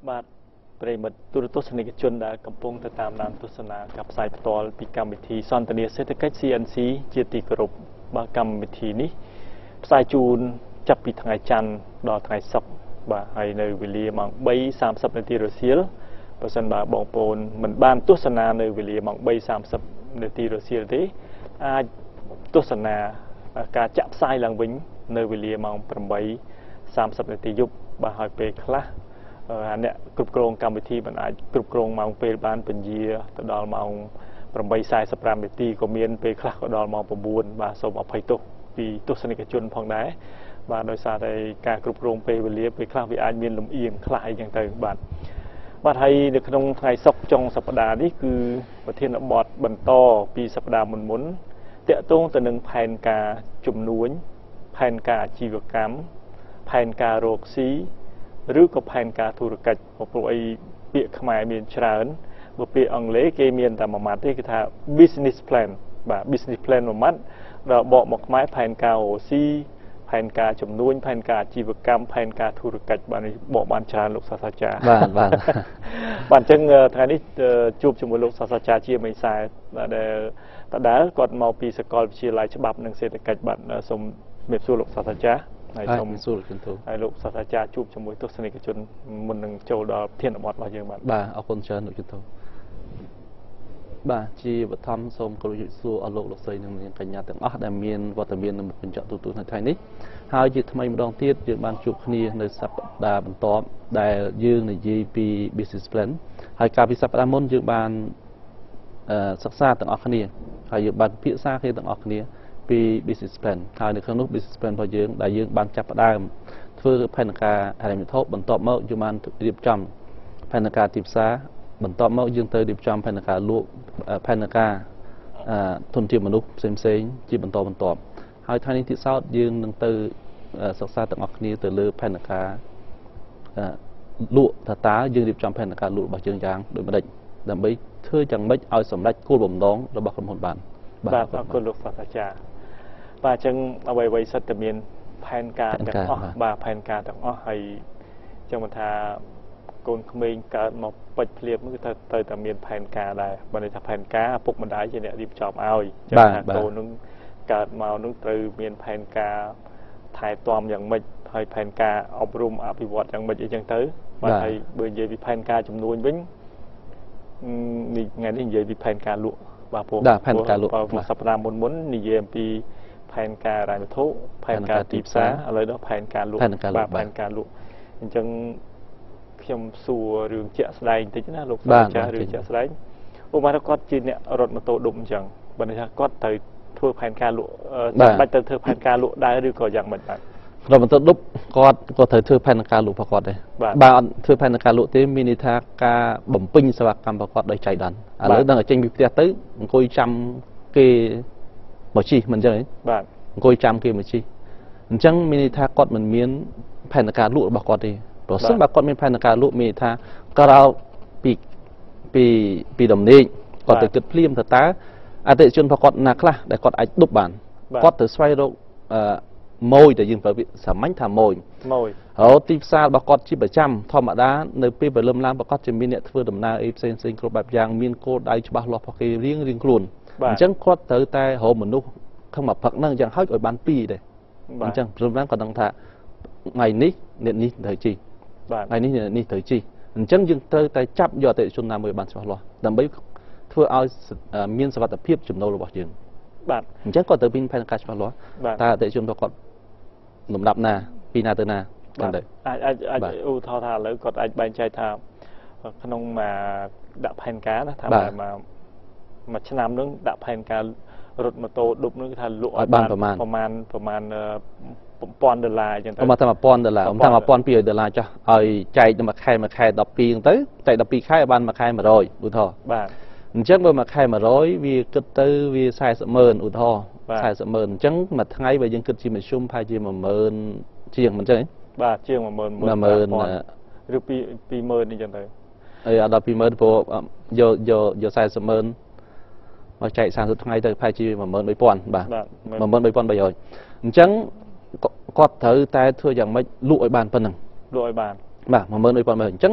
បាទប្រិមិត្តទូរទស្សនិកជនដែលកំពុងទៅតាមដានទស្សនាការផ្សាយផ្ទាល់ពីកម្មវិធីសន្ទនាសេដ្ឋកិច្ច CNC ជាទីគោរពបាទកម្មវិធីនេះផ្សាយជូនចាប់ពីថ្ងៃច័ន្ទដល់ថ្ងៃសុក្របាទហើយនៅវេលាម៉ោង 3:30 នាទីរសៀលបើសិនបើបងប្អូនមិនបានទស្សនានៅវេលាម៉ោង 3:30 នាទីរសៀលទេអាចទស្សនាការចាក់ផ្សាយឡើងវិញនៅវេលាម៉ោង 8:30 នាទីយប់បាទហើយពេលខ្លះអ្នកគ្រប់គ្រងកម្មវិធីមិនអាចគ្រប់គ្រងម៉ោងពេលបានពញាទៅដល់ម៉ោង 8:45 នាទីក៏មានពេលខ្លះក៏ដល់ម៉ោង 9 បាទសូមអភ័យទោសពីទស្សនិកជនផងដែរបាទដោយសារតែការគ្រប់គ្រងពេលវេលាពេលខ្លះវាអាចមានលំអៀងខ្លះអីចឹងទៅបាទហើយនៅក្នុងថ្ងៃសុក្រចុងសប្តាហ៍នេះគឺប្រធានបទបន្តពីសប្តាហ៍មុនតាក់ទងទៅនឹងផែនការជំនួញផែនការអាជីវកម្មផែនការរកស៊ីឬក៏ផែនការធុរកិច្ចព្រោះអីពាក្យខ្មែរមានច្រើនបើពាក្យអង់គ្លេសគេមានតែមួយម៉ាត់ទេគឺថា business plan បាទ business plan មួយម៉ាត់ដល់បកមកខ្មែរផែនការរកស៊ីផែនការជំនួញផែនការអាជីវកម្មផែនការធុរកិច្ចបាទនេះបកបានច្រើនលោកសាស្ត្រាចារ្យបាទអញ្ចឹងថ្ងៃនេះជួបជាមួយលោកសាស្ត្រាចារ្យជាមេសាដែលគាត់មកពីសាកលវិទ្យាល័យច្បាប់និងសេដ្ឋកិច្ចបាទសូមជំរាបសួរលោកសាស្ត្រាចារ្យហើយសូមសួរជំរាបហើយលោកសាស្ត្រាចារ្យជួបជាមួយទស្សនិកជនមុននឹងចូលដល់ប្រធានបទរបស់យើងបាទអរគុណច្រើនលោកជំរាបបាទជាបឋមសូមគោរពជំរាបសួរអស់លោកស្រីនិងនាងកញ្ញាទាំងអស់ដែលមានវត្តមាននៅមុខកញ្ចក់ទូរទស្សន៍នៅថ្ងៃនេះហើយជាថ្មីម្ដងទៀតយើងបានជួបគ្នានៅសប្តាហ៍បន្ទាប់ដែលយើងនិយាយពី business plan ហើយកាលពីសប្តាហ៍មុនយើងបានសិក្សាទាំងអស់គ្នាហើយយើងបានពិភាក្សាគ្នាទាំងអស់គ្នាពី business plan ហើយនៅក្នុងនោះ business plan របស់យើងដែលយើងបានចាប់ផ្ដើមធ្វើផែនការហិរញ្ញវត្ថុបន្ទាប់មកយើងបានរៀបចំផែនការទីផ្សារបន្ទាប់មកយើងទៅរៀបចំផែនការលក់ផែនការធនធានមនុស្សផ្សេងជាបន្តហើយថ្ងៃនេះទៀតសោតយើងនឹងទៅសិក្សាទាំងអស់គ្នាទៅលើផែនការលក់តើយើងរៀបចំផែនការលក់របស់យើងយ៉ាងដូចម្តេចដើម្បីធ្វើយ៉ាងម៉េចឲ្យសម្រេចគោលបំណងរបស់ក្រុមហ៊ុនបានបាទអរគុណលោកសាស្ត្រាចារ្យបាទអញ្ចឹងអ្វីសិតតែមានផែនការទាំងអស់បាទផែនការទាំងអស់ហើយអញ្ចឹងមិនថាកូនក្មេងកើតមកពេចភ្លាមគឺទៅតែមានផែនការដែរបើន័យថាផែនការឪពុកម្ដាយជាអ្នករៀបចំឲ្យអញ្ចឹងថាកូននឹងកើតមកនឹងត្រូវមានផែនការថែទាំយ៉ាងម៉េចហើយផែនការអប់រំអភិវឌ្ឍយ៉ាងម៉េចអីចឹងទៅបាទហើយបើនិយាយពីផែនការជំនួញវិញថ្ងៃនេះនិយាយពីផែនការលក់បាទព្រោះផែនការលក់សប្តាហ៍មុននិយាយអំពីផែនការរ៉ាយវត្ថុផែនការទីផ្សារឥឡូវដល់ផែនការលក់បាទផែនការលក់អញ្ចឹងខ្ញុំសួររឿងជាក់ស្ដែងបន្តិចណាលោកសាស្ត្រាចារ្យរឿងជាក់ស្ដែងឧបមាថាគាត់ជាអ្នករត់ម៉ូតូដុំអញ្ចឹងបើន័យថាគាត់ត្រូវធ្វើផែនការលក់ចាំបាច់ទៅធ្វើផែនការលក់ដែរឬក៏យ៉ាងម៉េចបាទរត់ម៉ូតូដុបគាត់ត្រូវធ្វើផែនការលក់របស់គាត់ដែរបើអត់ធ្វើផែនការលក់ទេមានន័យថាការបំពេញសេវាកម្មរបស់គាត់ដោយចៃដន្យឥឡូវដល់ចេញពីផ្ទះទៅអង្គុយចាំគេមកជិះមិនអញ្ចឹងទេបាទអង្គុយចាំគេមកជិះអញ្ចឹងមានន័យថាគាត់មិនមានផែនការលក់របស់គាត់ទេប្រសិនបើគាត់មានផែនការលក់មានន័យថាក្រៅពីដំណេកគាត់ទៅគិតភ្លាមថាតើអតិថិជនរបស់គាត់ណាខ្លះដែលគាត់អាចដប់បានគាត់ទៅស្វែងរកម៉ួយដែលយើងប្រើពាក្យសាមញ្ញថាម៉ួយហើយទីផ្សាររបស់គាត់ជាប្រចាំធម្មតានៅពេលព្រលឹមឡើងប្រកាសជាមានអ្នកធ្វើដំណើរអីផ្សេងគ្រប់បែបយ៉ាងមានគោលដៅច្បាស់លាស់របស់គេរៀងខ្លួនអញ្ចឹងគាត់ត្រូវតែរកមនុស្សក្នុងមួយផឹកហ្នឹងអញ្ចឹងហើយឲ្យបាន2ដែរអញ្ចឹងព្រមឡើងគាត់ដឹងថាថ្ងៃនេះអ្នកនេះត្រូវជិះថ្ងៃនេះត្រូវជិះអញ្ចឹងយើងត្រូវតែចាប់យកអតិថិជនណាមួយបានច្បាស់លាស់ដើម្បីធ្វើឲ្យមានសុវត្ថិភាពចំណូលរបស់យើងបាទអញ្ចឹងគាត់ត្រូវមានផែនការច្បាស់លាស់តើអតិថិជនរបស់គាត់លំដាប់ណាពីណាទៅណាបាទអាចឧទាហរណ៍ថាឥឡូវគាត់អាចបែងចែកថាក្នុងមកដាក់ផែនការណាថាមួយឆ្នាំនឹងដាក់ផែនការរត់ម៉ូតូឌុបនឹងថាលក់ឲ្យបានប្រមាណ$1,000អញ្ចឹងទៅមកថា$1,000ថា$1,200ចុះឲ្យចែកមួយខែ12ហ្នឹងទៅចែក12ខែឲ្យបានមួយខែ100ឧទាហរណ៍បាទអញ្ចឹងបើមួយខែ100វាគិតទៅវា40,000ឧទាហរណ៍40,000អញ្ចឹងមួយថ្ងៃបើយើងគិតជាមធ្យមប្រហែលជា10,000ជាងមិនអញ្ចឹងទេបាទជាង10,000ឬ20,000អញ្ចឹងទៅហើយដល់20,000ព្រោះយក40,000មកចែក30ថ្ងៃទៅប្រហែលជា13,000បាទ13,300អញ្ចឹងគាត់ត្រូវតែធ្វើយ៉ាងម៉េចលក់ឲ្យបានប៉ុណ្ណឹងលក់ឲ្យបានបាទ13,300អញ្ចឹង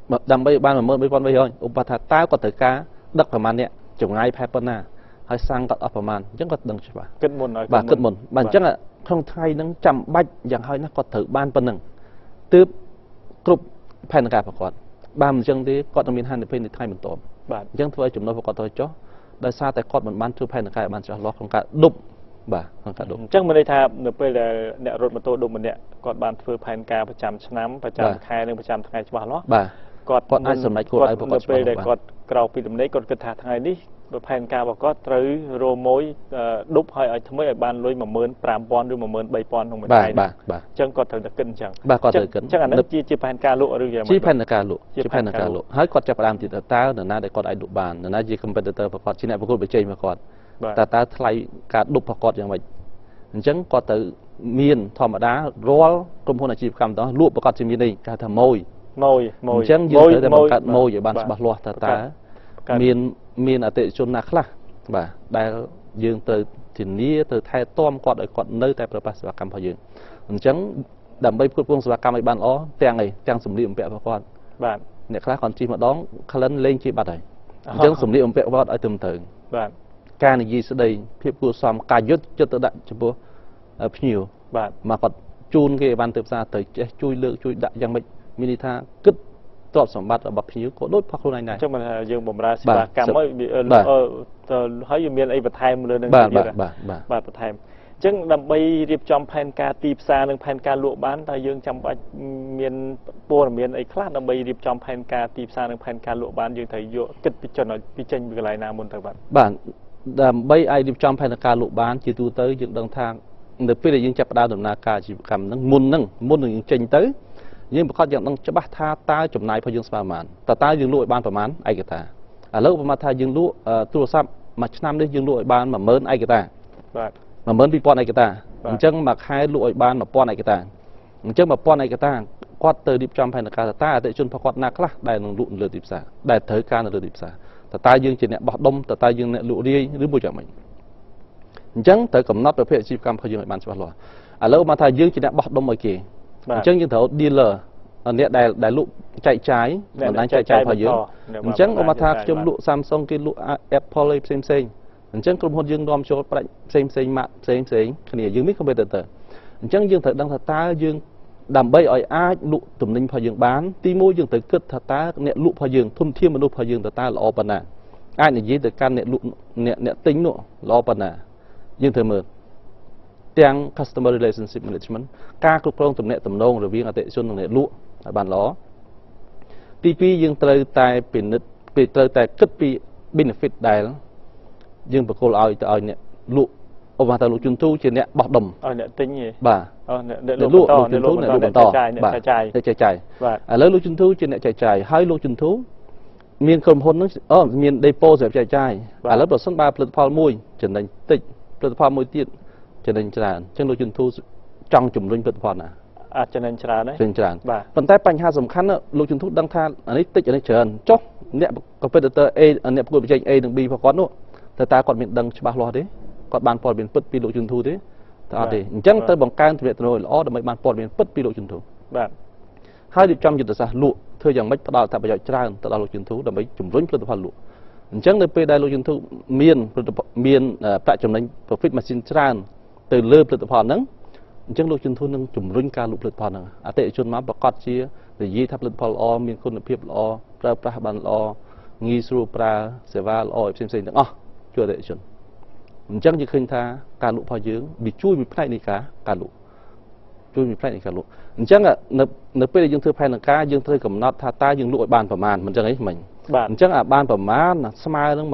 ดำไปบ้านมาเมื่อไม่พอไปเลยอุปถัมภ์ตาก็ถือการดักประมาณเนี้ยจงไงแพ้ปนหน้าให้สร้างก็ประมาณยังก็ดังใช่ปะขึ้นมนหน่อย bà cất một bản chất là không thay nó chậm bách dạng hơi nó có thử ban phần nâng tiếp cục phèn cả phải còn ba mình chân thì có đồng miền hai phèn thì thay mình tóm chân thôi chúng nó phải có thôi chó đại sao tại con mình ban thứ phèn cả ban cho lo không cả đụng bà không cả đụng chắc mình đây tham nửa bây là nẹt rột mà tôi đụng mình nẹt còn ban thứ phèn cảประจำឆ្នាំประจำkhaiนึงประจำថ្ងៃច្បាស់លាស់ còn ai sớm này cô ai còn bây giờ còn cầuពីដំណេកគាត់គិតថាថ្ងៃនេះផែនការរបស់គាត់ត្រូវរមួយដប់ឲ្យថ្មីឲ្យបានលុយ 15000 ឬ 13000 ក្នុងមួយថ្ងៃអញ្ចឹងគាត់ត្រូវតែគិតអញ្ចឹងបាទគាត់ត្រូវគិតអញ្ចឹងអានេះជាផែនការលក់ឬយ៉ាងម៉េចជាផែនការលក់ហើយគាត់ចាប់ផ្ដើមទីតើនរណាដែលគាត់អាចលក់បាននរណាជា competitor របស់គាត់ជាអ្នកប្រកួតប្រជែងរបស់គាត់តើថ្លៃការដប់របស់គាត់យ៉ាងម៉េចអញ្ចឹងគាត់ទៅមានធម្មតារាល់ក្រុមហ៊ុនអាជីវកម្មទាំងលក់ប្រកាសជាមាននេះគេថាម៉ួយអញ្ចឹងយើងត្រូវតែបង្កើតម៉ួយឲ្យបានច្បាស់លាស់តើមានអតិថិជនណាខ្លះបាទដែលយើងត្រូវធានាទៅថែទាំគាត់ឲ្យគាត់នៅតែប្រើប្រាស់សេវាកម្មរបស់យើងអញ្ចឹងដើម្បីផ្គត់ផ្គង់សេវាកម្មឲ្យបានល្អទាំងសម្លៀកបំពាក់របស់គាត់បាទអ្នកខ្លះគាត់ជិះម្ដងក្លិនលេងជាបាត់ហើយអញ្ចឹងសម្លៀកបំពាក់គាត់ឲ្យត្រឹមត្រូវបាទការនិយាយស្ដីភាពគួរសមការយុទ្ធចិត្តទៅដាក់ចំពោះភ្ញៀវបាទមកគាត់ជូនគេឲ្យបានទៅផ្សារទៅចេះជួយលើកជួយដាក់យ៉ាងម៉េចមានន័យថាគិតទ្រព្យសម្បត្តិរបស់ភ្ញៀវក៏ដូចផងខ្លួនឯងដែរអញ្ចឹងមិនថាយើងបំរើសេវាកម្មហើយយើងមានអីបន្ថែមលើនឹងទៀតបាទបន្ថែមអញ្ចឹងដើម្បីរៀបចំផែនការទីផ្សារនិងផែនការលក់បានតើយើងចាំបាច់មានព័ត៌មានអីខ្លះដើម្បីរៀបចំផែនការទីផ្សារនិងផែនការលក់បានយើងត្រូវយកគិតពីចេញពីកន្លែងណាមុនទៅបាទដើម្បីឲ្យរៀបចំផែនការលក់បានជាទូទៅយើងដឹងថានៅពេលដែលយើងចាប់ផ្ដើមដំណើរការអាជីវកម្មហ្នឹងមុននឹងយើងចេញទៅយើងប្រកាសយ៉ាងដឹងច្បាស់ថាតើចំណាយរបស់យើងស្មើប៉ុន្មានតើយើងលក់ឲ្យបានប៉ុន្មានឯកតាឥឡូវប្រហែលថាយើងលក់ទូរស័ព្ទមួយឆ្នាំនេះយើងលក់ឲ្យបាន 10000 ឯកតាបាទ 12000 ឯកតាអញ្ចឹងមួយខែលក់ឲ្យបាន 1000 ឯកតាអញ្ចឹង 1000 ឯកតាគាត់ទៅរៀបចំផែនការតើអតិថិជនរបស់គាត់ណាខ្លះដែលនឹងលក់លើទីផ្សារដែលត្រូវការនៅលើទីផ្សារតើយើងជាអ្នកបោះដុំតើយើងអ្នកលក់រាយឬមួយយ៉ាងម៉េចអញ្ចឹងត្រូវកំណត់ប្រភេទអាជីវកម្មរបស់យើងឲ្យបានច្បាស់លាស់ឥឡូវមកថាយើងជាអ្នកបោះដុំឲ្យគេអញ្ចឹងយើងត្រូវ dealer អ្នកដែលលក់ចែកចាយបណ្ដាញចែកចាយរបស់យើងអញ្ចឹងមកថាខ្ញុំលក់ Samsung គេលក់ Apple អីផ្សេងអញ្ចឹងក្រុមហ៊ុនយើងនាំចូលប្រាក់ផ្សេងម៉ាក់ផ្សេងគ្នាយើងមាន competitor អញ្ចឹងយើងត្រូវដឹងថាតើយើងដើម្បីឲ្យអាចលក់ទំនិញរបស់យើងបានទីមួយយើងត្រូវគិតថាតើអ្នកលក់របស់យើងធនធានមនុស្សរបស់យើងតើល្អប៉ុណ្ណាអាចនិយាយទៅកាន់អ្នកលក់អ្នកទិញនោះល្អប៉ុណ្ណាយើងត្រូវមើលទាំង customer relationship management ការគ្រប់គ្រងទំនាក់ទំនងរវាងអតិថិជននិងអ្នកលក់ឲ្យបានល្អទី2យើងត្រូវតែពិនិត្យត្រូវតែគិតពី benefit ដែលយើងប្រគល់ឲ្យទៅឲ្យអ្នកលក់ឧបមាថាលោកជុនទូជាអ្នកបោះដុំឲ្យអ្នកទិញទេបាទអ្នកលក់អ្នកបន្តបាទចែកចាយបាទឥឡូវលោកជុនទូជាអ្នកចែកចាយហើយលោកជុនទូមានក្រុមហ៊ុនហ្នឹងមាន depot សម្រាប់ចែកចាយឥឡូវប្រសិនបើផលិតផលមួយចំណេញតិចផលិតផលមួយទៀតចំណេញច្រើនអញ្ចឹងលោកជុនទូចង់ជំរុញផលិតផលណាអាចចំណេញច្រើនទេច្រើនបាទប៉ុន្តែបញ្ហាសំខាន់លោកជុនទូដឹងថាអានេះតិចអានេះច្រើនចុះអ្នក competitor A អ្នកប្រកួតប្រជែង A និង B របស់គាត់នោះតើគាត់មានដឹងច្បាស់លាស់ទេគាត់បានព័ត៌មានពិតពីលោកជុនទូទេតើអត់ទេអញ្ចឹងត្រូវបង្កើនទំនាក់ទំនងល្អដើម្បីបានព័ត៌មានពិតពីលោកជុនទូបាទហើយរៀបចំយុទ្ធសាស្ត្រលក់ធ្វើយ៉ាងម៉េចផ្ដល់អត្ថប្រយោជន៍ច្រើនទៅដល់លោកជុនទូដើម្បីជំរុញផលិតផលលក់អញ្ចឹងនៅពេលដែលលោកជុនទូមានប្រាក់ចំណេញ profit margin ច្រើនទៅលើផលិតផលហ្នឹងអញ្ចឹងលោកជុនទូនឹងជំរុញការលក់ផលិតផលហ្នឹងអតិថិជនមកប្រកាសជានិយាយថាផលិតផលល្អមានគុណភាពល្អប្រើប្រាស់បានល្អងាយស្រួលប្រើសេវាល្អផ្សេងទាំងអស់ជួយអតិថិជនអញ្ចឹងយើងឃើញថាការលក់របស់យើងវាជួយមួយផ្នែកនៃការលក់ជួយមួយផ្នែកនៃការលក់អញ្ចឹងនៅពេលដែលយើងធ្វើផែនការយើងត្រូវកំណត់ថាតើយើងលក់ឲ្យបានប្រមាណមិនអញ្ចឹងអីមិញអញ្ចឹងបានប្រមាណស្មើនឹង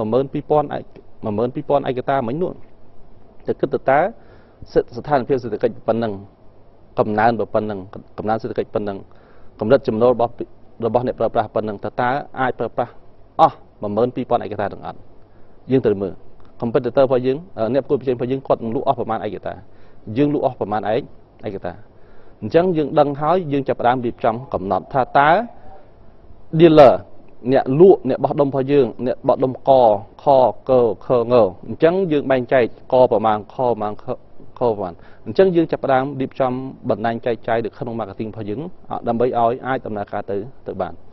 12000 ឯកតាមិញនោះទៅគិតទៅតើស្ថានភាពសេដ្ឋកិច្ចប៉ុណ្ណឹងកំណើនប៉ុណ្ណឹងកំណើនសេដ្ឋកិច្ចប៉ុណ្ណឹងកម្រិតចំណូលរបស់អ្នកប្រើប្រាស់ប៉ុណ្ណឹងតើអាចប្រើប្រាស់អស់ 12000 ឯកតាទាំងអត់យើងត្រូវមើល competitor របស់យើងអ្នកប្រកួតប្រជែងរបស់យើងគាត់នឹងលក់អស់ប្រមាណឯកតាយើងលក់អស់ប្រមាណឯកតាអញ្ចឹងយើងដឹងហើយយើងចាប់ផ្ដើមរៀបចំកំណត់ថាតើ dealer អ្នកលក់អ្នកបោះដុំរបស់យើងអ្នកបោះដុំកខកខងអញ្ចឹងយើងបែងចែកកប្រមាណខប្រមាណខប្រមាណអញ្ចឹងយើងចាប់ផ្ដើមរៀបចំបណ្ដាញចែកចាយនៅក្នុង marketing របស់យើងដើម្បីឲ្យអាចដំណើរការទៅបានអ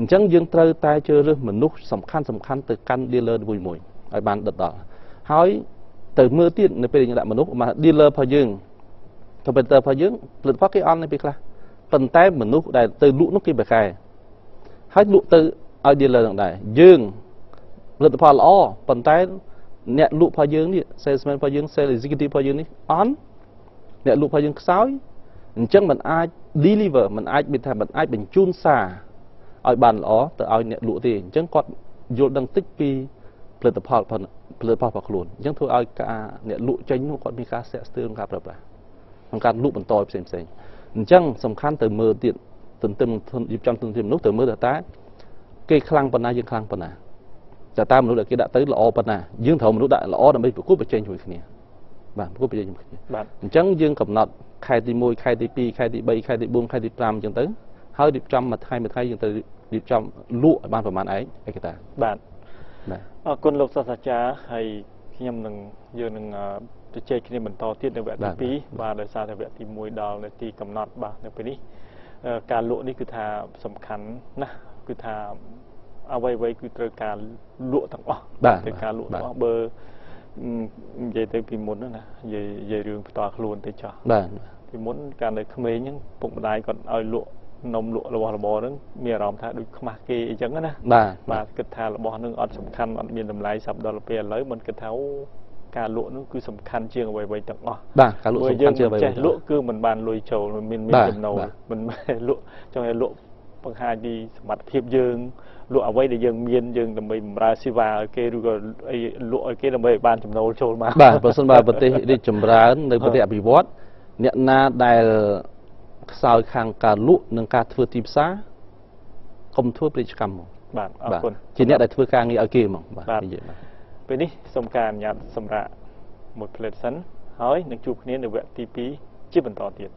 ចឹងយើងត្រូវតែជ្រើសរើសមនុស្សសំខាន់ទៅកាន់ dealer មួយឲ្យបានដិតដល់ហើយទៅមើលទៀតនៅពេលយើងដាក់មនុស្សមក dealer របស់យើង competitor របស់យើងផលិតផលគេអន់នៅពេលខ្លះប៉ុន្តែមនុស្សដែលទៅលក់នោះគេបកកែហើយលក់ទៅឲ្យ dealer នឹងដែរយើងផលិតផលល្អប៉ុន្តែអ្នកលក់របស់យើងនេះ salesman របស់យើង sales executive របស់យើងនេះអន់អ្នកលក់របស់យើងខ្សោយអញ្ចឹងมันអាច deliver มันអាចមានថាมันអាចបញ្ជូនសារឲ្យបានល្អទៅឲ្យអ្នកលក់ទេអញ្ចឹងគាត់យល់ដឹងតិចពីផលិតផលរបស់ខ្លួនអញ្ចឹងធ្វើឲ្យការអ្នកលក់ចេញនោះគាត់មានការស្ទាក់ស្ទើរក្នុងការប្រើប្រាស់ក្នុងការលក់បន្តផ្សេងអញ្ចឹងសំខាន់ទៅមើលទៀតទន្ទឹមរៀបចំទន្ទឹមមនុស្សទៅមើលថាគេខ្លាំងប៉ុណ្ណាយើងខ្លាំងប៉ុណ្ណាតែមនុស្សដែលគេដាក់ទៅល្អប៉ុណ្ណាយើងត្រូវមនុស្សដាក់ល្អដើម្បីប្រកួតប្រជែងជាមួយគ្នាបាទប្រកួតប្រជែងជាមួយគ្នាបាទអញ្ចឹងយើងកំណត់ខែទី1ខែទី2ខែទី3ខែទី4ខែទី5អញ្ចឹងទៅហើយរៀបចំមួយថ្ងៃយើងទៅរៀបចំលក់ឲ្យបានប្រហែលឯកតាបាទអរគុណលោកសាស្ត្រាចារ្យហើយខ្ញុំនឹងយើងនឹងជជែកគ្នាបន្តទៀតនៅវគ្គទី2បាទដោយសារតែវគ្គទី1ដល់នៅទីកំណត់បាទនៅពេលនេះការលក់នេះគឺថាសំខាន់ណាស់គឺថាអ្វីៗគឺត្រូវការលក់ទាំងអស់ត្រូវការលក់ទាំងអស់បើនិយាយទៅពីមុនណានិយាយរឿងផ្ទាល់ខ្លួនទៅចោះបាទពីមុនកាលនៅក្មេងហ្នឹងពុកម្ដាយគាត់ឲ្យលក់នំលក់របស់របរហ្នឹងមានអារម្មណ៍ថាដូចខ្មាស់គេអីចឹងណាបាទគិតថារបស់ហ្នឹងអត់សំខាន់អត់មានតម្លៃសម្រាប់ដល់ពេលឥឡូវមិនគិតថាការលក់នោះគឺសំខាន់ជាងអ្វីៗទាំងអស់បាទការលក់សំខាន់ជាងអ្វីៗចេះលក់គឺមិនបានលុយចូលមានចំណូលមិនលក់ចង់ឲ្យលក់បង្ហាញពីសមត្ថភាពយើងលក់អ្វីដែលយើងមានយើងដើម្បីបម្រើសេវាឲ្យគេឬក៏អីលក់ឲ្យគេដើម្បីឲ្យបានចំណូលចូលមកបាទបើសិនបើប្រទេសរីកចម្រើននៅប្រទេសអភិវឌ្ឍអ្នកណាដែលខ្សោយខាងការលក់និងការធ្វើទីផ្សារកុំធ្វើពាណិជ្ជកម្មហ្មងបាទអរគុណជាអ្នកដែលធ្វើការងារឲ្យគេហ្មងបាទនិយាយបាទពេលនេះសូមការអនុញ្ញាតសម្រាប់មួយផ្លេតសិនហើយនឹងជួបគ្នានៅវគ្គទី2ជាបន្តទៀត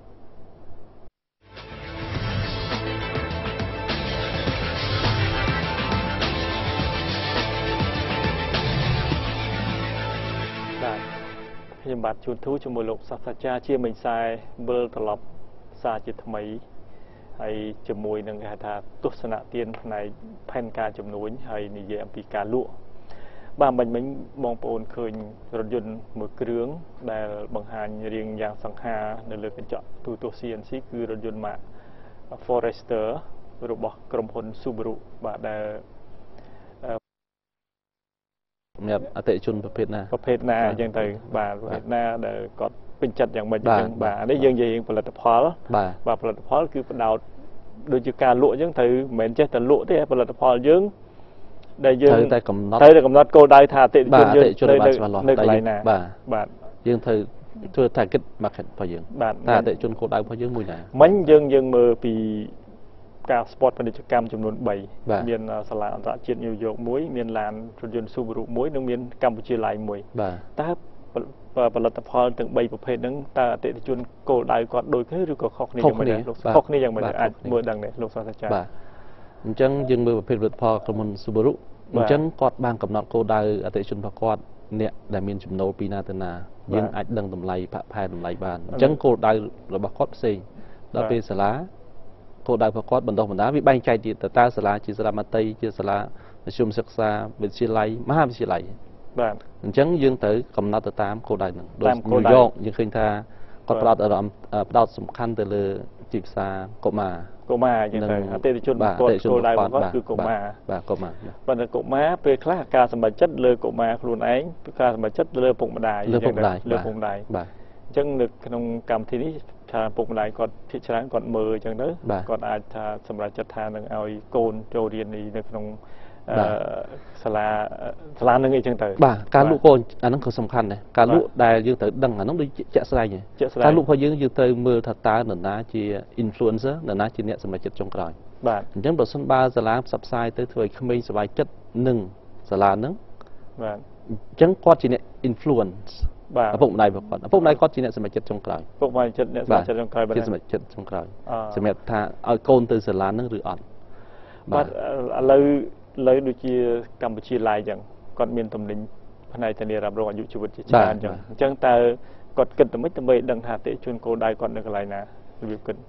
ខ្ញុំបាទជួនធូជាមួយលោកសាស្ត្រាចារ្យជាមិញខ្សែវិលត្រឡប់សារជាថ្មីហើយជាមួយនឹងគេហៅថាទស្សនៈទានផ្នែកផែនការជំនួញហើយនិយាយអំពីការលក់បាទមិញបងប្អូនឃើញរថយន្តមួយគ្រឿងដែលបង្ហាញរាងយ៉ាងសង្ហានៅលើកញ្ចក់ទូទស្សន៍ CNC គឺរថយន្តម៉ាក Forester របស់ក្រុមហ៊ុន Subaru បាទដែលសម្រាប់អតិថិជនប្រភេទណាអញ្ចឹងទៅបាទប្រភេទណាដែលគាត់ពេញចិត្តយ៉ាងម៉េចអញ្ចឹងបាទនេះយើងនិយាយផលិតផលបាទផលិតផលគឺផ្ដោតដូចជាការលក់អញ្ចឹងត្រូវមិនមែនចេះតែលក់ទេផលិតផលយើងដែលយើងត្រូវតែកំណត់គោលដៅថាអតិថិជនយើងនៅកន្លែងណាបាទយើងត្រូវធ្វើ target market របស់យើងតែអតិថិជនគោលដៅរបស់យើងមួយណាមិញយើងមើលពីការ sport ពាណិជ្ជកម្មចំនួន3មានសាលាអន្តរជាតិញូវយ៉កមួយមានឡានរថយន្ត Subaru មួយនិងមានកម្ពុជា Line មួយតើផលិតផលទាំង3ប្រភេទហ្នឹងតើអតិថិជនគោលដៅគាត់ដូចគ្នាឬក៏ខុសគ្នាយ៉ាងម៉េចលោកខុសគ្នាយ៉ាងម៉េចអាចមើលដឹងដែរលោកសាស្ត្រាចារ្យបាទអញ្ចឹងយើងមើលប្រភេទផលិតផលក្រុមហ៊ុន Subaru អញ្ចឹងគាត់បានកំណត់គោលដៅអតិថិជនរបស់គាត់អ្នកដែលមានចំណូលពីណាទៅណាយើងអាចដឹងតម្លៃផែនតម្លៃបានអញ្ចឹងគោលដៅរបស់គាត់ផ្សេងដល់ពេលសាលាគោលដៅរបស់គាត់បណ្ដុះបណ្ដាលវាបែងចែកទៀតតើសាលាជាសាលាមត្តេយ្យជាសាលាមធ្យមសិក្សាវិទ្យាល័យមហាវិទ្យាល័យបាទអញ្ចឹងយើងត្រូវកំណត់ទៅតាមគោលដៅហ្នឹងដូចញូវយ៉កយើងឃើញថាគាត់ផ្ដោតសំខាន់ទៅលើទីផ្សារកុមារអញ្ចឹងទៅអតិថិជនគាត់គោលដៅរបស់គាត់គឺកុមារបាទកុមារប៉ុន្តែកុមារពេលខ្លះការសម្រេចចិត្តលើកុមារខ្លួនឯងការសម្រេចចិត្តលើពុកម្ដាយលើពុកម្ដាយបាទអញ្ចឹងនៅក្នុងកម្មវិធីនេះថាពុកម្ដាយគាត់ភាគច្រើនគាត់មើលអញ្ចឹងទៅគាត់អាចថាសម្រេចចិត្តថានឹងឲ្យកូនចូលរៀននៅក្នុងសាលានឹងអីចឹងទៅបាទការលក់កូនអាហ្នឹងក៏សំខាន់ដែរការលក់ដែលយើងត្រូវដឹងអាហ្នឹងដូចជាក់ស្ដែងការលក់របស់យើងត្រូវមើលថាតើនរណាជា influencer នរណាជាអ្នកសម្រេចចិត្តចុងក្រោយបាទអញ្ចឹងបើសិនបើសាលាផ្សព្វផ្សាយទៅធ្វើឲ្យក្មេងសប្បាយចិត្តនឹងសាលាហ្នឹងបាទអញ្ចឹងគាត់ជាអ្នក influence បាទឪពុកម្ដាយរបស់គាត់ឪពុកម្ដាយគាត់ជាអ្នកសម្រេចចិត្តចុងក្រោយឪពុកម្ដាយចិត្តអ្នកសម្រេចចិត្តចុងក្រោយបាទជាសម្រេចចិត្តចុងក្រោយសម្រាប់ថាឲ្យកូនទៅសាលាហ្នឹងឬអត់បាទឥឡូវដូចជាកម្ពុជាឡាយអញ្ចឹងគាត់មានតំណែងផ្នែកធានារ៉ាប់រងអាយុជីវិតជាច្រើនអញ្ចឹងតើគាត់គិតទៅម៉េចដើម្បីដឹងថាអតិថិជនគោលដៅគាត់នៅកន្លែងណារបៀបគិត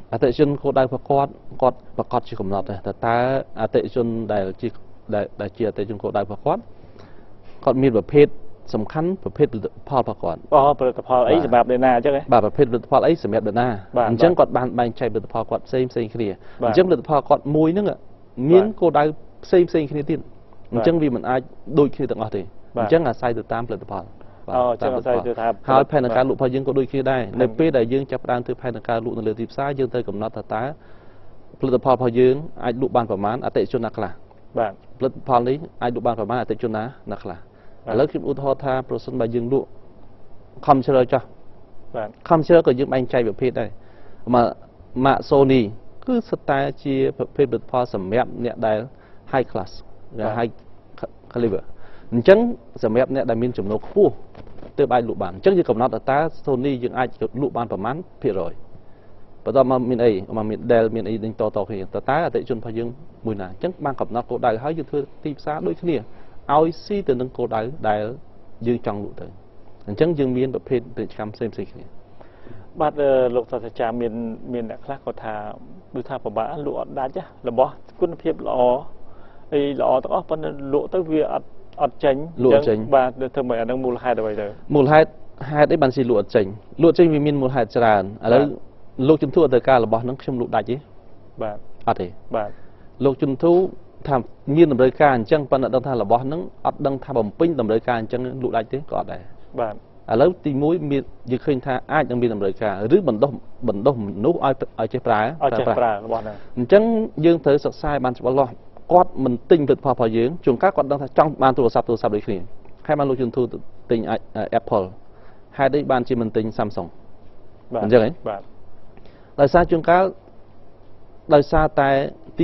អតិជនគោលដៅប្រកបប្រកបជាកំណត់ដែរតើអតិជនដែលជាអតិជនគោលដៅប្រកបគាត់មានប្រភេទសំខាន់ប្រភេទផលប្រកបផលិតផលអីសម្រាប់នរណាអញ្ចឹងបាទប្រភេទផលិតផលអីសម្រាប់នរណាអញ្ចឹងគាត់បានបែងចែកផលិតផលគាត់ផ្សេងគ្នាអញ្ចឹងផលិតផលគាត់មួយហ្នឹងមានគោលដៅផ្សេងគ្នាទៀតអញ្ចឹងវាមិនអាចដូចគ្នាទាំងអស់ទេអញ្ចឹងអាស្រ័យទៅតាមផលិតផលចឹងអាស្រ័យទៅតាមហើយផែនការលក់របស់យើងក៏ដូចគ្នាដែរនៅពេលដែលយើងចាប់ផ្ដើមធ្វើផែនការលក់នៅលើទីផ្សារយើងត្រូវកំណត់ថាតើផលិតផលរបស់យើងអាចលក់បានប្រមាណអតិថិជនណាខ្លះបាទផលិតផលនេះអាចលក់បានប្រមាណអតិថិជនណាខ្លះឥឡូវខ្ញុំឧទាហរណ៍ថាប្រសិនបើយើងលក់ខំជ្រើចោះបាទខំជ្រើក៏យើងបែងចែកប្រភេទដែរម៉ាក Sony គឺស្ទើរជាប្រភេទផលិតផលសម្រាប់អ្នកដែល high class high caliber អញ្ចឹងសម្រាប់អ្នកដែលមានចំណូលខ្ពស់ទើបអាចលក់បានអញ្ចឹងយើងកំណត់ថា Sony យើងអាចលក់បានប្រមាណភាគរយបន្ទាប់មកមានអីមកមាន Dell មានអីនឹងតគ្នាតើអតិថិជនរបស់យើងមួយណាអញ្ចឹងបានកំណត់គោលដៅហើយយើងធ្វើទីផ្សារដូចគ្នាឲ្យស៊ីទៅនឹងគោលដៅដែលយើងចង់លក់ទៅអញ្ចឹងយើងមានប្រភេទពាណិជ្ជកម្មផ្សេងគ្នាបាទលោកសាស្ត្រាចារ្យមានអ្នកខ្លះគាត់ថាដូចថាពិបាកលក់អត់ដាច់របស់គុណភាពល្អអីល្អទាំងអស់ប៉ុន្តែលក់ទៅវាអត់ចេញបាទធ្វើម៉េចអានឹងមូលហេតុអ្វីទៅមូលហេតុអីបានស៊ីលក់អត់ចេញវាមានមូលហេតុច្រើនឥឡូវលោកជំទូអតីតកាលរបស់ហ្នឹងខ្ញុំលក់ដាច់ទេបាទអត់ទេបាទលោកជំទូថាមានតម្រូវការអញ្ចឹងប៉ុន្តែដឹងថារបស់ហ្នឹងអត់ដឹងថាបំពេញតម្រូវការអញ្ចឹងលក់ដាច់ទេក៏អត់ដែរបាទឥឡូវទី1មានយើងឃើញថាអាចនឹងមានតម្រូវការឬបណ្ដុះមនុស្សឲ្យចេះប្រើរបស់ហ្នឹងអញ្ចឹងយើងត្រូវសិក្សាឲ្យបានច្បាស់លាស់គាត់មិនទិញផលិតផលរបស់យើងជួនកាលគាត់ដឹងថាចង់បានទូរស័ព្ទដូចគ្នាហើយបានលោកជំទូទិញ Apple ហេតុអីបានជាមិនទិញ Samsung អញ្ចឹងហ៎បាទដោយសារជួនកាលដោយសារតែទី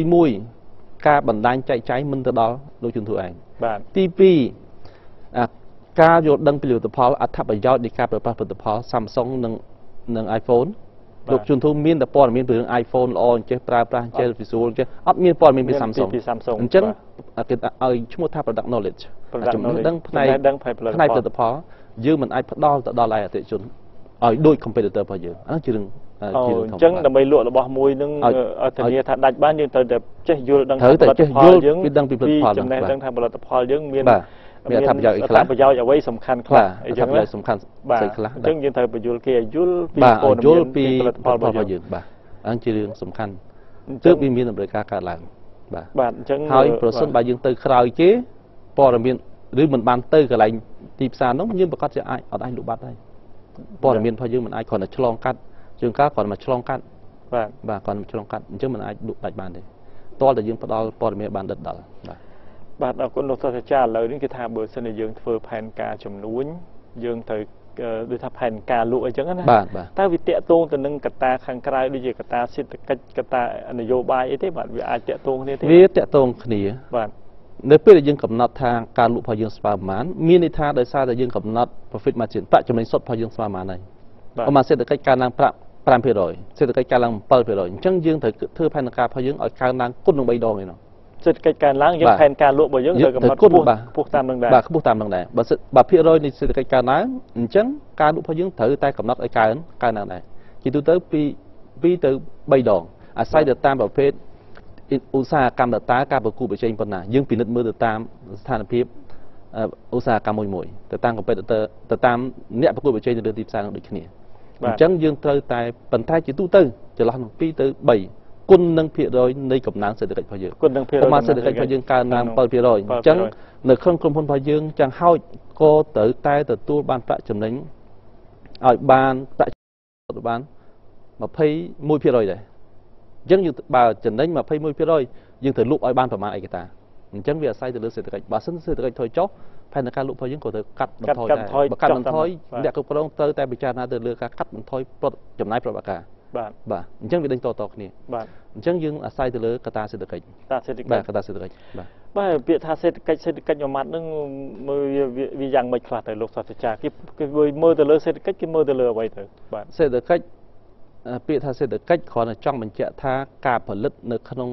1ការបណ្ដាញចែកចាយមិនទៅដល់លោកជំទូឯងបាទទី2ការយល់ដឹងពីផលិតផលអត្ថប្រយោជន៍នៃការប្រើប្រាស់ផលិតផល Samsung និង iPhone លោកជំទូមានតែព័ត៌មានពីរឿង iPhone ល្អអញ្ចេះប្រើប្រាស់ចេះ visual ចេះអត់មានព័ត៌មានពី Samsung អញ្ចឹងគេឲ្យឈ្មោះថា product knowledge ចំណេះដឹងផ្នែកផលិតផលយើងមិនអាចផ្ដល់ទៅដល់អតិថិជនឲ្យដូច competitor របស់យើងអានោះជារឿងអញ្ចឹងដើម្បីលក់របស់មួយនឹងឲ្យធានាថាដាច់បានយើងត្រូវតែចេះយល់ដឹងថាផលិតផលយើងដឹងពីផលិតផលចំណេះដឹងថាផលិតផលយើងមានអត្ថប្រយោជន៍ខ្លះប្រយោជន៍អ្វីសំខាន់ខ្លះអញ្ចឹងសំខាន់ផ្សេងខ្លះអញ្ចឹងយើងត្រូវបញ្យល់គេឲ្យយល់ពីព័ត៌មានពីផលិតផលរបស់យើងបាទហ្នឹងជារឿងសំខាន់ទើបវាមានតម្រូវការកើតឡើងបាទអញ្ចឹងហើយប្រសិនបើយើងទៅក្រោយគេព័ត៌មានឬមិនបានទៅកន្លែងទីផ្សារនោះយើងប្រកាសជាអាចអត់អាចលក់បាត់ដែរព័ត៌មានរបស់យើងមិនអាចគ្រាន់តែឆ្លងកាត់ជួនកាលគ្រាន់តែឆ្លងកាត់បាទគ្រាន់តែឆ្លងកាត់អញ្ចឹងមិនអាចលក់ដាច់បានទេតើតែយើងផ្ដល់ព័ត៌មានបានដិតដល់បាទអរគុណលោកសាស្ត្រាចារ្យឥឡូវនេះគឺថាបើសិនជាយើងធ្វើផែនការចំនួនយើងត្រូវដូចថាផែនការលក់អីចឹងណាតើវាតាក់ទងទៅនឹងកត្តាខាងក្រៅដូចជាកត្តាសេដ្ឋកិច្ចកត្តានយោបាយអីទេបាទវាអាចតាក់ទងគ្នាទេវាតាក់ទងគ្នាបាទនៅពេលដែលយើងកំណត់ថាការលក់របស់យើងស្មើប្រមាណមានន័យថាដោយសារតែយើងកំណត់ profit margin ប្រាក់ចំណេញសុទ្ធរបស់យើងស្មើប្រមាណហើយឧបមាសេដ្ឋកិច្ចកើនឡើងប្រាក់5% សេដ្ឋកិច្ចកើនឡើង7%អញ្ចឹងយើងត្រូវធ្វើផែនការរបស់យើងឲ្យកើនឡើងគុណនឹង3ដងឯនោះសេដ្ឋកិច្ចកើនឡើងយើងផែនការលក់របស់យើងត្រូវកំណត់ខ្ពស់តាមនឹងដែរបាទខ្ពស់តាមនឹងដែរបើភាគរយនៃសេដ្ឋកិច្ចកើនឡើងអញ្ចឹងការលក់របស់យើងត្រូវតែកំណត់ឲ្យកើនឡើងដែរជាទូទៅ2ទៅ3ដងអាស្រ័យទៅតាមប្រភេទឧស្សាហកម្មការប្រគួតប្រជែងប៉ុណ្ណាយើងពិនិត្យមើលទៅតាមស្ថានភាពឧស្សាហកម្មមួយទៅតាម competitor ទៅតាមអ្នកប្រគួតប្រជែងនៅលើទីផ្សារនឹងដូចគ្នាអញ្ចឹងយើងត្រូវតែបន្ថែមជាទូទៅចន្លោះនឹង2ទៅ3គុណនឹងភាគរយនៃកំណើនសេដ្ឋកិច្ចរបស់យើងគុណនឹងភាគរយប្រមាណសេដ្ឋកិច្ចរបស់យើងកើនឡើង7%អញ្ចឹងនៅក្នុងក្រុមហ៊ុនរបស់យើងចឹងហោចក៏ត្រូវតែទទួលបានប្រាក់ចំណេញឲ្យបានប្រាក់ទទួលបាន21%ដែរអញ្ចឹងយើងបើចំណេញ21%យើងត្រូវលក់ឲ្យបានប្រមាណឯកតាអញ្ចឹងវាអាស្រ័យទៅលើសេដ្ឋកិច្ចបើសិនសេដ្ឋកិច្ចថយចុះផែនការលក់របស់យើងក៏ត្រូវកាត់បន្ថយដែរបើកាត់បន្ថយអ្នកគ្រប់គ្រងត្រូវតែពិចារណាទៅលើការកាត់បន្ថយចំណាយប្រតិបត្តិការបាទអញ្ចឹងវាដេញតគ្នាបាទអញ្ចឹងយើងអាស្រ័យទៅលើកត្តាសេដ្ឋកិច្ចកត្តាសេដ្ឋកិច្ចបាទកត្តាសេដ្ឋកិច្ចបាទពាក្យថាសេដ្ឋកិច្ចមួយម៉ាត់ហ្នឹងមើលវាយ៉ាងម៉េចខ្លះទៅលោកសាស្ត្រាចារ្យគេមើលទៅលើសេដ្ឋកិច្ចគេមើលទៅលើអ្វីទៅបាទសេដ្ឋកិច្ចពាក្យថាសេដ្ឋកិច្ចគ្រាន់តែចង់បញ្ជាក់ថាការផលិតនៅក្នុង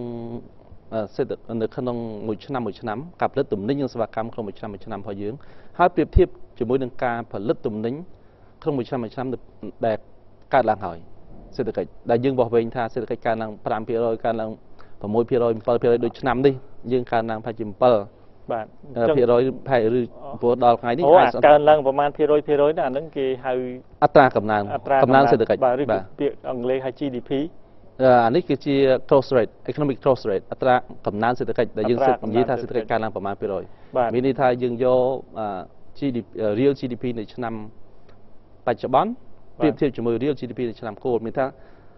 មួយឆ្នាំការផលិតទំនិញនិងសេវាកម្មក្នុងមួយឆ្នាំរបស់យើងហើយប្រៀបធៀបជាមួយនឹងការផលិតទំនិញក្នុងមួយឆ្នាំដែលកើតឡើងហើយเศรษฐกิจได้ยังบอกเองท่าเศรษฐกิจการนั่งพรำเพียรอยการนั่งประมวยเพียรอยเปิลเพียรอยโดยชนำดิยังการนั่งพายจิมเปิลเพียรอยพายหรือปวดดอกไงนี่การนั่งประมาณเพียรอยนั่นนั่นคืออัตรากำนันเศรษฐกิจเปียอังเลให้ GDP อันนี้คือที่ growth rate economic growth rate อัตรากำนันเศรษฐกิจได้ยังสุดยี่ท่าเศรษฐกิจการนั่งประมาณเพียรอยมีนิทานยังโยGDP real GDP ในชนำปัจจุบันเปรียบเทียบกับ real GDP ในชนำโคตรมีท่า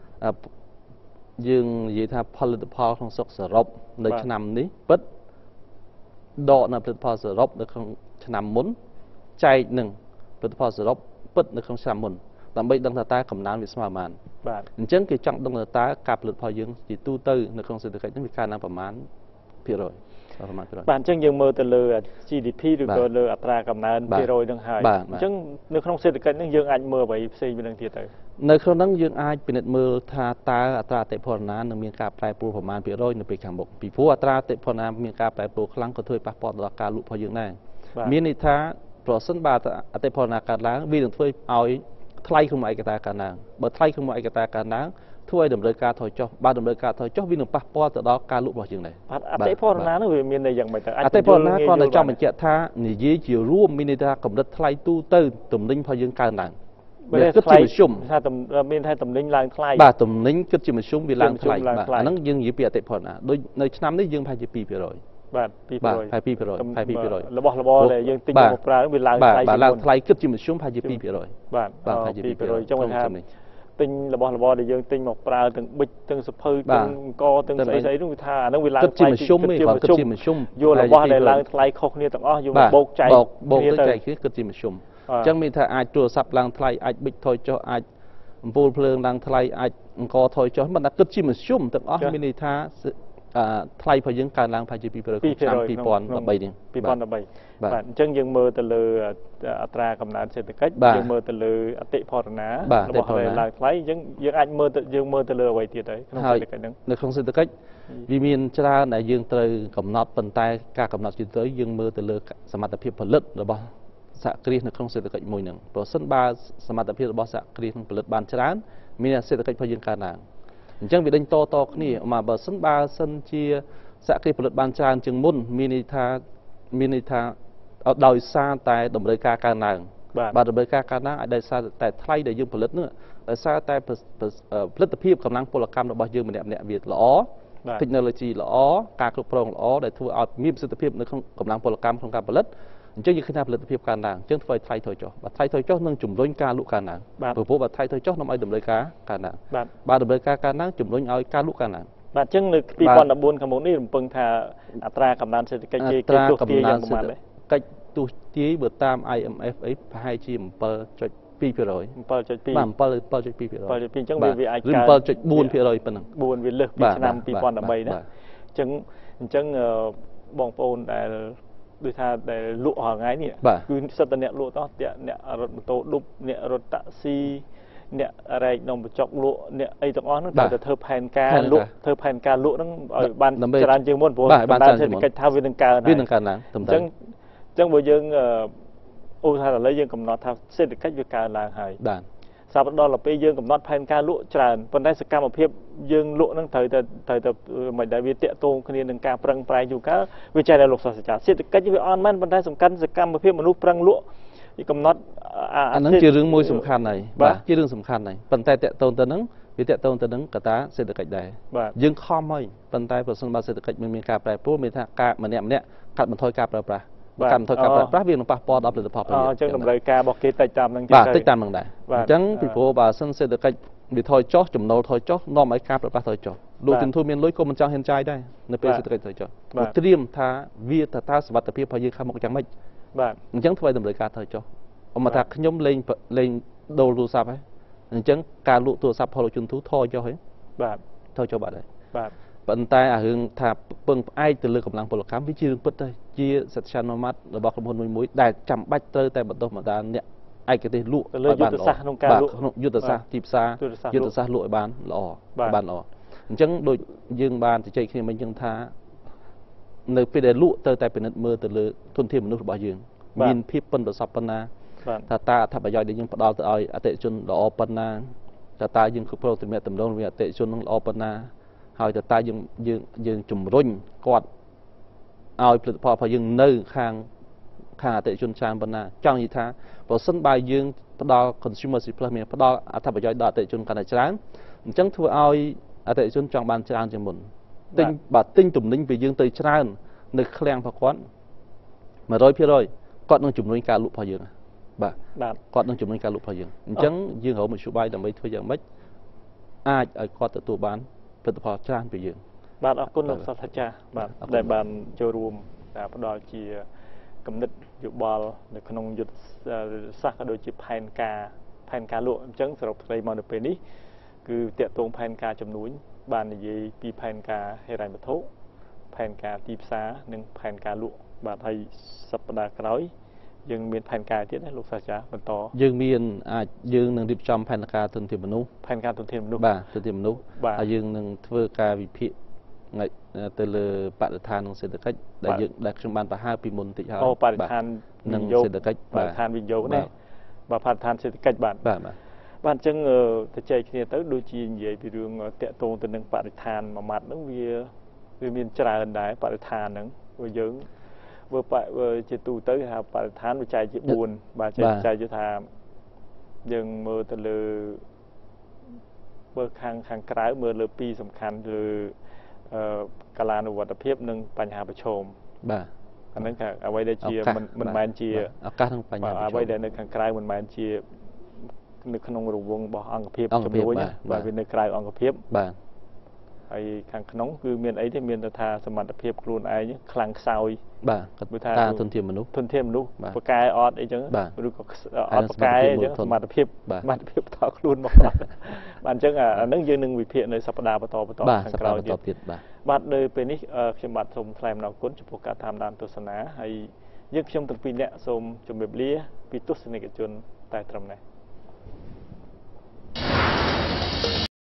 ยังยี่ท่าผลิตภัณฑ์ของสกสรบในชนำนี้ปัดดอกในผลิตภัณฑ์สรบในของชนำมุนใจหนึ่งผลิตภัณฑ์สรบปัดในของชนำมุนแต่ไม่ดังตากำนันวิสมามันจังคือจังดังตากับผลิตภัณฑ์ยังจีตู้ตื้อในของเศรษฐกิจมีการนำประมาณเพียรอยbạn chẳng dừng mơ từ lừa GDP được rồi lừa áp ra cầm nền thì rồi đừng hại chẳng nếu không xây được cái những dương anh mơ vậy xây bên đằng thiệt rồi nếu không nắng dương ai bên mơ tha ta áp ra tệ phò ná nằm miền cà praiปูประมาณเพียรอยในปีขังบกปีผู้อัตราเตะพอนามีการแปรปรวนครั้งก็ถอยปะปอดราคาลุพอยังได้มีนิทาโปรเซนบาตเตะพอนาการล้างวิ่งถอยเอาไทยขึ้นมาอีกตาการนางเมื่อไทยขึ้นมาอีกตาการนางถ้วยดำเนินการถอยจ่อบ้านดำเนินการถอยจ่อวิ่งหนึ่งปะปอดแต่ดอกการลุพอยังได้อัตเตะพอนานั่นเป็นในอย่างไรแต่อัตเตะพอนาก่อนในจอมันเจ้าท่าหนียี่จิ๋วร่วมมีนิทากำลังไทยตู้ตื้นตุ่มนิ่งพอยังการนางไม่ได้ไทยชุ่มถ้ามีไทยตุ่มนิ่งลางไทยบ่าตุ่มนิ่งก็จะมาชุ่มวิลางไทยบ่านั่งยังยี่ปีอัตเตะพอนาโดยในชั้นนี้ยังพายจีปีไปเลยบ่าปีไปพายปีไปเลยพายปีไปเลยระบบเลยยังติงหมกปลาวิลางไทยบ่าลางไทยก็จะมาชุ่มพายจีปีไปเลยบ่าพายจีปีไปเลยจังหวะทำติงระบบเลยยังติงหมกปลาถึงบิดถึงสะพือถึงกอถึงใส่รุ่งท่านั่งวิลางไทยก็จะมาชุ่มโยระบบเลยลางไทยเขาเนี่ยต้องอ้ออยู่โบกใจโบกใจคือก็จะมาชุ่มจังมีถ้าอาจตัวสับลางไทยอาจบิดถอยจ่ออาจปูเพลิงลางไทยอาจกอถอยจ่อมันนักก็จะมาชุ่มต้องอ้อมีนิทาไทยพยังการล้างพายจีปีเปอร์ปีปอนต่อไปนี่ปีปอนต่อไปจังยังเมื่อตะลืออัตรากำนันเศรษฐกิจยังเมื่อตะลืออติพอร์นะระบบอะไรล้างไทยยังอันเมื่อยังเมื่อตะลือไว้ที่ไหนในของเศรษฐกิจวิมีนชราในยังตะลือกำนัดปันไตการกำนัดจุดเตยยังเมื่อตะลือสมรรถภาพผลิตระบบสกรีในของเศรษฐกิจมวยหนึ่งเพราะสันบาสมรรถภาพระบบสกรีของผลิตบานชรามีเศรษฐกิจพยังการล้างจังวิดังโตนี่มาบสันบาสันเชียสกรีผลิตบานจานจึงมุ่นมีนิทาเอาโดยซาแต่ดำเนินการนางบาดำเนินการนางได้ซาแต่ไทยได้ยืมผลิตเนื้อแต่ซาแต่ผลิตภัณฑ์กำลังพลกรรมระบายยืมเนี่ยวิทย์ล้อเทคโนโลยีล้อการครอบครองล้อได้ทั่วเอามีผลิตภัณฑ์ในกำลังพลกรรมของการผลิตจังยิ่งขึ้นผลิตภัณฑ์การนางจังไฟไทยถอยจ่อบัดไทยถอยจ่อนั่งจุ่มล้นการลุกการนางผู้ผู้บัดไทยถอยจ่อนำไอ้ดำเนินการนางบาดำเนินการนางจุ่มล้นเอาการลุกการนางบาดจังเลยปีปอนดับบุญขมุนนี่เปิงท่าอัตรากำนันเศรษฐกิจเกี่ยวกับที่ยังประมาณเลยกิจตัวที่เบิดตาม IMF ไอ้พายจีมเปิลจุดปีเพียร้อยเปิลจุดปีบ้านเปิลจุดปีเพียร้อยเปิลจุดปีจังวีวีไอการเปิลจุดบูนเพียร้อยเป็นหนึ่งบูนวิลเลอร์ปีชนำปีปอนดับใบนะจังบองโปนแต่โดยท่าแต่ลุห่างไงเนี่ยคือสัตว์เนี่ยลุต้องเนี่ยรถโตลุบเนี่ยรถแท็กซี่เนี่ยอะไรนมจอกลุเนี่ยไอ้ตรงอ้อนนั่นแต่เธอแผนการลุเธอแผนการลุนั่งบ้านจราจรม้วนโผล่บ้านเศรษฐกิจท่าวินังการนะจังบ่ยังอุทาหะเลยยังกำหนดท่าเศรษฐกิจวิการลางหายสาบดอลเราไปยังกำหนดแผนการลุจราปนได้สกรรมเพียบยังลุนั่งเธอแต่ไม่ได้วิเตะตรงคดีหนึ่งการปรังปลายอยู่ก็วิจัยในโลกศาสตร์เศรษฐกิจวิออนมันปนได้สำคัญสกรรมเพียบมนุษย์ปรังลุกำหนดอันนั้นคือเรื่องมวยสำคัญไหนบ้าคือเรื่องสำคัญไหนปันไตเตะตรงตัวนั้นวิเตะตรงตัวนั้นกระตาเศรษฐกิจได้ยังข้อไม่ปันไตผลสมบัติเศรษฐกิจมันมีการแปรปรวนมีท่าการมันเนี่ยกัดมันถอยการแปรปราการถอยการแปรปราเวียนลงปะปอดอัพเลยพอไปจังดำเลยการบอกเกตติดตามนั่งติดตามนั่งได้จังปีโป้บ่าเศรษฐกิจวิถอยจ่อจุ่มโนถอยจ่อนอมไอ้การแปรปราถอยจ่อดูถึงทุ่มเงินลอยก็มันจังเห็นใจได้ในเป็นเศรษฐกิจถอยจ่อเตรียมท่าวิทย์ท่าสวัสดิภาพพยืนข้ามกจังไม่จังถอยดำเลยการถอยจ่อเอามาถักขยมเล่งโดนรูซับให้จังการลุตัวซับพอเราจุนทุทอยจ่อให้ทอยจ่อบาดเลยปัญไตหึงถ้าเปิงไอตัวเลือกกำลังพลกรรมวิจิตรเปิดได้จีสัชนมัดระบบกำพลมวยได้จำบัตรแต่บัตรตัวมาดานเนี่ยไอกระติลุยุทธศาสตร์ของการลุยุทธศาสตร์จีบซายุทธศาสตร์ลุบานหล่อบานหล่อจังโดยยืงบานจะใจขึ้นมันยังท้าในไปได้ลุแต่เป็นมือตัวเลือกทุนเทียมมนุษย์บ่ยืงมินพิบปนประสบปนาถ้าตาถ้าประยอยได้ยังปดอลตัวอ้อยอเตจนหล่อปนาแต่ตายังคือโปรตีนเมตตำรองเวียเตะชนน้องอปนาหายแต่ตายังจุ่มรุ่นกอดเอาผลิตพอยังเนื้อข้างเตะชนชานปนาจังยี่ท่าพอสั้นใบยังพอดอ consumer supply เมียพอดออัฐบยอยดอเตะชนกันในจานจังทัวเอาเตะชนจังบานจานจังหมุนติ้งบาดติ้งตุ่มนิ่งไปยังเตะจานในเคลียงพอควันมา100%ก็ต้องจุ่มรุ่นการลุกพอยังบ่ก็ต้องจุ่มในการลุกพยังจังยืงเขาไม่ช่วยแต่ไม่ช่วยอย่างไม่อาจก็แต่ตัวบ้านเป็นตัวพอจานไปยืงบ้านอกุนสัตย์จ่าบ้านได้บ้านโจรวมแต่พอดอจีกำนึกยุบบอลในขนมยุดซักโดยจีแผ่นกาลุจังสำหรับในมอเตอร์เป็นนี้คือเตะตรงแผ่นกาจำนวนบ้านในยีปีแผ่นกาให้ไรมาทุแผ่นกาตีฟ้าหนึ่งแผ่นกาลุบ้านไทยสัปดาห์กร้อยยังมีแผ่นกาที่ได้ลูกศาสตร์มันต่อยังมียังหนึ่งริบจำแผ่นกาตุนเทียมมนุษย์แผ่นกาตุนเทียมมนุษย์ตุนเทียมมนุษย์ยังหนึ่งเพื่อการวิพิไงเตลปฏิทานของเศรษฐกิจได้ยังได้ชมบานประห้าปีมุนติฮาปฏิทานหนึ่งเศรษฐกิจปฏิทานวิญโยเนี่ยปฏิทานเศรษฐกิจบ้านจังแต่ใจเนี่ยตั้งดูจีนใหญ่ไปเรื่องเตะตรงตัวหนึ่งปฏิทานมามัดนั่งเวียมีจราอันใดปฏิทานนั่งว่าเยอะvừa chỉ tu tới học bài thán với trai chỉ buồn bà trai chỉ tham dừng mơ từ lừa mơ hàng cái mơ lừa piสำคัญคือการลานวัตถุเพียบหนึ่งปัญหาประชมอันนั้นค่ะเอาไว้ได้เชียมันแมนเชียเอาไว้ได้ในข้างใกล้มันแมนเชียนึกขนมรูวงบอกอังกฤษจำนวนว่าเป็นในใกล้อังกฤษไอ้ข้างขนมคือเมียนไอ้ที่เมียนตาสมรรถเพียบกลุ่นไอ้เนี่ยคลังซอยตาทุนเทียมมนุษย์ปากกายออดไอ้จังรู้ก็ออดปากกายจังสมรรถเพียบต่อกลุ่นบอกบ้านจังนั่งยืนหนึ่งวิเพียในสัปดาห์ต่อทางกลางยืนบ้านเลยเป็นนี่เขียนบัตรสมแถลงนาวก้นจุปการทำดานตุสนาให้ยึดชมตั้งปีเนี่ยสมจมเบียบเลี้ยปีตุสนิกจนตายตรมไหน